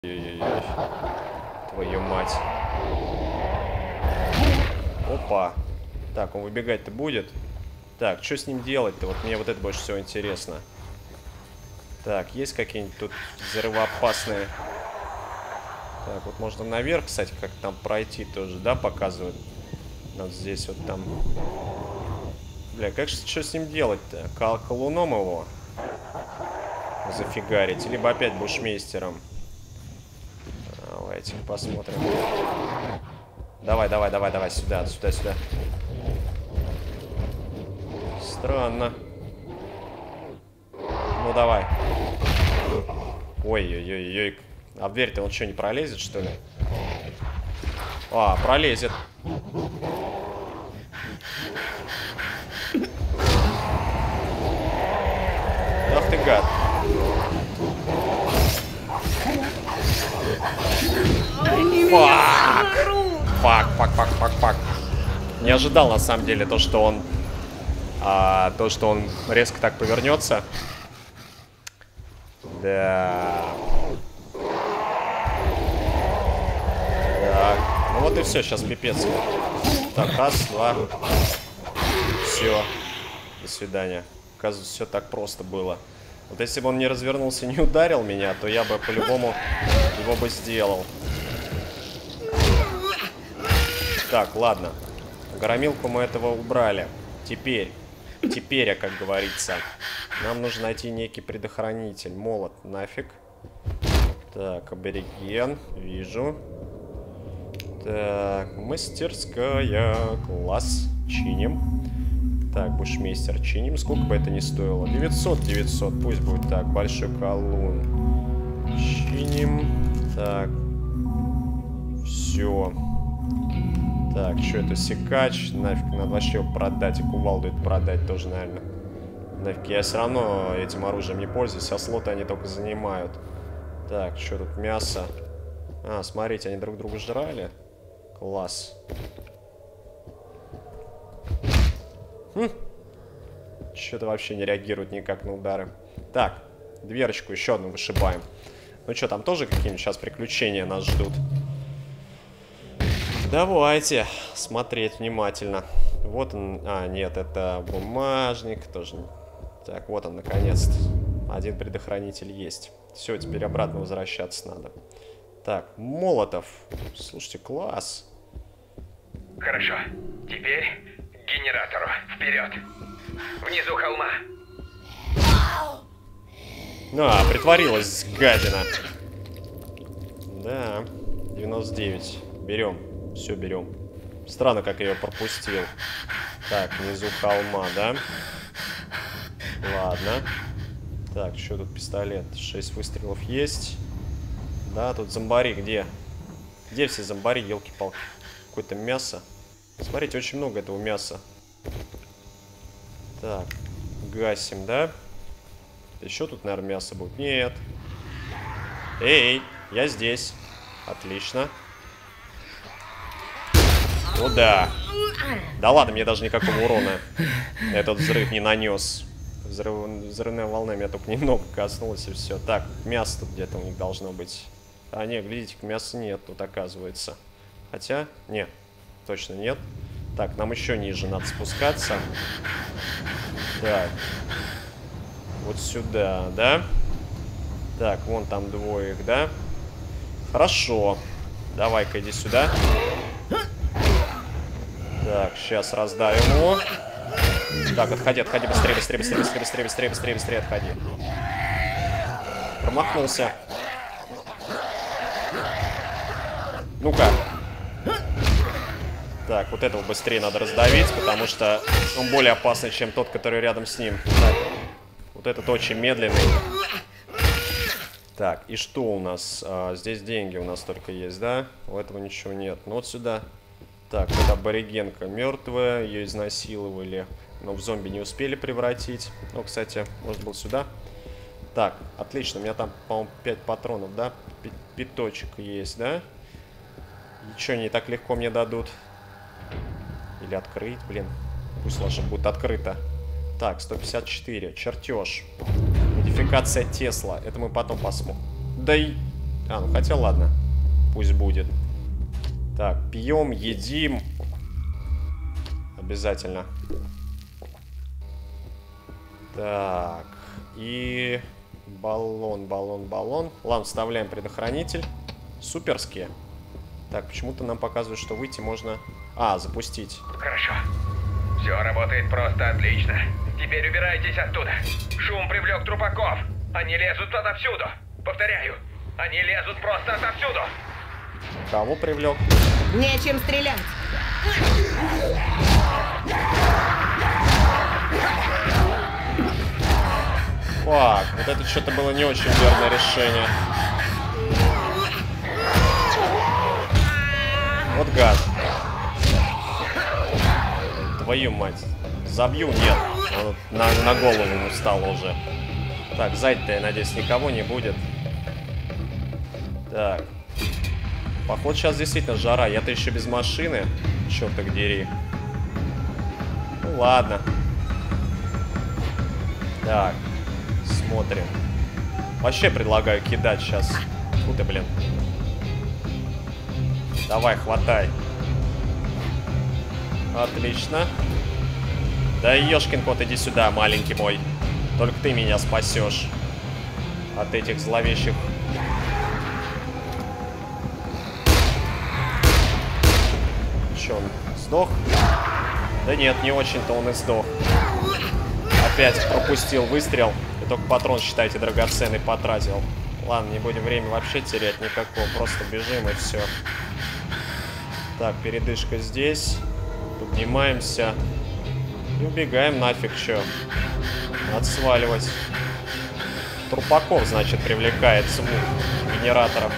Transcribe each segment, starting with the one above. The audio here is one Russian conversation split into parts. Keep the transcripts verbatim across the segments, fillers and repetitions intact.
Ой-ой-ой. Твою мать. Опа. Так, он выбегать-то будет? Так, что с ним делать-то? Вот мне вот это больше всего интересно. Так, есть какие-нибудь тут взрывоопасные? Так, вот можно наверх, кстати, как там пройти тоже, да, показывают? Вот здесь вот там. Бля, как же, что с ним делать-то? Кол колуном его зафигарить? Либо опять бушмейстером? Давайте посмотрим. Давай, давай, давай, давай, сюда, сюда, сюда. Странно. Ну, давай. Ой-ой-ой-ой. А в дверь-то он что, не пролезет, что ли? А, пролезет. Ах ты гад. Фак! Фак, фак, фак, фак, фак. Не ожидал, на самом деле, то, что он... А, то, что он резко так повернется. Да. Так. Ну вот и все, сейчас пипец. Так, раз, два. Все. До свидания. Оказывается, все так просто было. Вот если бы он не развернулся и не ударил меня, то я бы по-любому его бы сделал. Так, ладно. Громилку мы этого убрали. Теперь, теперь, как говорится, нам нужно найти некий предохранитель. Молот нафиг. Так, абориген. Вижу. Так, мастерская. Класс. Чиним. Так, бушмейстер чиним. Сколько бы это ни стоило? девятьсот, девятьсот. Пусть будет так. Большой колун. Чиним. Так. Все. Так, что это? Секач. Нафиг, надо вообще его продать. И кувалду это продать тоже, наверное. Нафиг, я все равно этим оружием не пользуюсь, а слоты они только занимают. Так, что тут? Мясо. А, смотрите, они друг друга жрали. Класс. Хм. Что-то вообще не реагирует никак на удары. Так, дверочку еще одну вышибаем. Ну что, там тоже какие-нибудь сейчас приключения нас ждут? Давайте смотреть внимательно. Вот он. А, нет, это бумажник. Тоже. Так, вот он, наконец-то. Один предохранитель есть. Все, теперь обратно возвращаться надо. Так, Молотов. Слушайте, класс. Хорошо. Теперь к генератору. Вперед. Внизу холма. А, притворилась гадина. Да, девяносто девять. Берем. Все, берем. Странно, как я ее пропустил. Так, внизу холма, да? Ладно. Так, что тут пистолет? шесть выстрелов есть. Да, тут зомбари где? Где все зомбари, елки-палки? Какое-то мясо. Смотрите, очень много этого мяса. Так, гасим, да? Еще тут, наверное, мясо будет. Нет. Эй, я здесь. Отлично. Ну да. Да ладно, мне даже никакого урона этот взрыв не нанес. Взрыв... Взрывная волна меня только немного коснулась, и все. Так, мясо тут где-то у них должно быть. А, нет, глядите, мяса нет тут, оказывается. Хотя, нет, точно нет. Так, нам еще ниже надо спускаться. Так. Вот сюда, да? Так, вон там двое их, да? Хорошо. Давай-ка иди сюда. Так, сейчас раздавим его. Так, отходи, отходи, быстрее, быстрее, быстрее, быстрее, быстрее, быстрее, быстрее, быстрее, отходи. Промахнулся. Ну-ка. Так, вот этого быстрее надо раздавить, потому что он более опасный, чем тот, который рядом с ним. Так, вот этот очень медленный. Так, и что у нас? А, здесь деньги у нас только есть, да? У этого ничего нет. Ну вот сюда. Так, вот аборигенка мертвая, ее изнасиловали, но в зомби не успели превратить. Ну, кстати, может был сюда. Так, отлично, у меня там, по-моему, пять патронов, да? Пяточек есть, да? И что, не так легко мне дадут? Или открыть, блин. Пусть лучше будет открыто. Так, сто пятьдесят четыре, чертеж. Модификация Тесла, это мы потом посмотрим. Да и... А, ну хотя ладно. Пусть будет. Так, пьем, едим. Обязательно. Так. И... Баллон, баллон, баллон. Ладно, вставляем предохранитель. Суперские. Так, почему-то нам показывают, что выйти можно... А, запустить. Хорошо. Все работает просто отлично. Теперь убирайтесь оттуда. Шум привлек трупаков. Они лезут отовсюду. Повторяю, они лезут просто отовсюду. Кого привлек? Нечем стрелять. Фак, вот это что-то было не очень верное решение. Вот гад. Твою мать. Забью? Нет. Он на, на голову ему встал уже. Так, сзади-то, я надеюсь, никого не будет. Так. Походу, сейчас действительно жара. Я-то еще без машины. Чёрт-то дери. Ну, ладно. Так. Смотрим. Вообще предлагаю кидать сейчас. Фу ты, блин. Давай, хватай. Отлично. Да ёшкин кот, иди сюда, маленький мой. Только ты меня спасешь от этих зловещих. Че, он сдох? Да нет, не очень-то он и сдох. Опять пропустил выстрел. И только патрон, считайте, драгоценный потратил. Ладно, не будем время вообще терять никакого. Просто бежим и все. Так, передышка здесь. Поднимаемся. И убегаем нафиг, чё. Надо сваливать. Трупаков, значит, привлекает звук генераторов.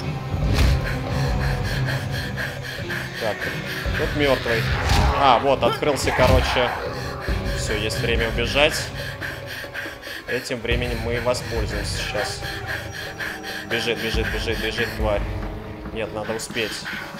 Так, тут мертвый. А, вот, открылся, короче. Все, есть время убежать. Этим временем мы воспользуемся сейчас. Бежит, бежит, бежит, бежит, тварь. Нет, надо успеть.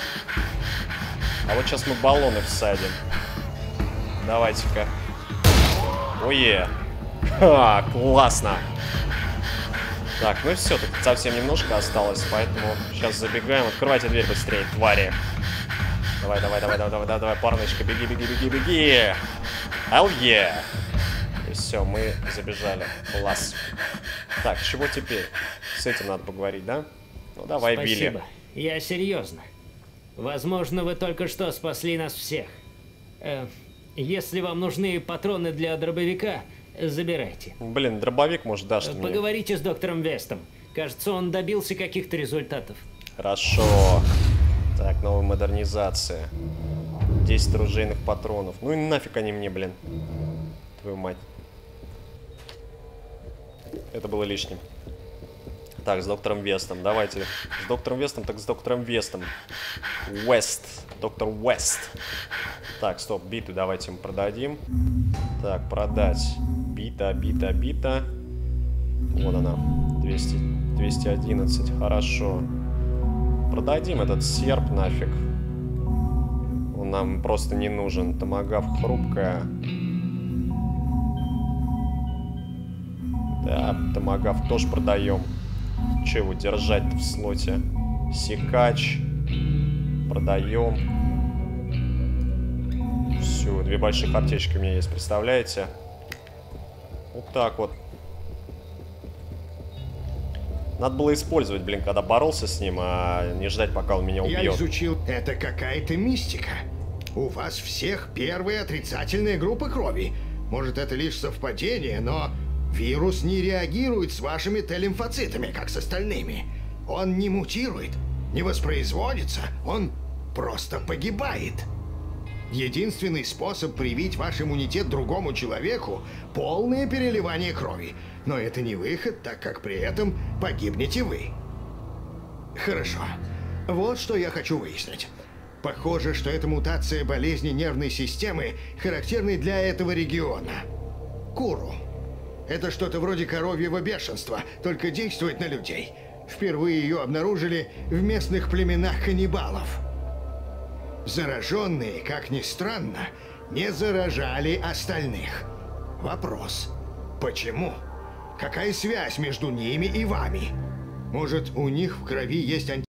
А вот сейчас мы баллоны всадим. Давайте-ка. Ое. Ха, классно. Так, ну и все, тут совсем немножко осталось, поэтому сейчас забегаем. Открывайте дверь быстрее, твари. Давай, давай, давай, давай, давай, давай, парночка, беги, беги, беги, беги. Hell yeah. И все, мы забежали. Класс. Так, чего теперь? С этим надо поговорить, да? Ну давай, Билли. Спасибо. Я серьезно. Возможно, вы только что спасли нас всех. Э, если вам нужны патроны для дробовика, забирайте. Блин, дробовик, может, дашь мне? Поговорите с доктором Вестом. Кажется, он добился каких-то результатов. Хорошо. Так, новая модернизация. десять оружейных патронов. Ну и нафиг они мне, блин. Твою мать. Это было лишним. Так, с доктором Вестом. Давайте. С доктором Вестом, так с доктором Вестом. Уэст. Доктор Уэст. Так, стоп, биту давайте ему продадим. Так, продать. Бита, бита, бита. Вот она. двести, двести одиннадцать. Хорошо. Продадим этот серп нафиг. Он нам просто не нужен. Томагавк хрупкая. Да, томагавк тоже продаем. Че его держать-то в слоте? Секач. Продаем. Все, две больших аптечки у меня есть, представляете? Вот так вот. Надо было использовать, блин, когда боролся с ним, а не ждать, пока он меня убьет. Я изучил. Это какая-то мистика. У вас всех первые отрицательные группы крови. Может, это лишь совпадение, но вирус не реагирует с вашими Т-лимфоцитами, как с остальными. Он не мутирует, не воспроизводится, он просто погибает. Единственный способ привить ваш иммунитет другому человеку – полное переливание крови. Но это не выход, так как при этом погибнете вы. Хорошо. Вот что я хочу выяснить. Похоже, что это мутация болезни нервной системы, характерной для этого региона. Куру. Это что-то вроде коровьего бешенства, только действует на людей. Впервые ее обнаружили в местных племенах каннибалов. Зараженные, как ни странно, не заражали остальных. Вопрос. Почему? Какая связь между ними и вами? Может, у них в крови есть анти...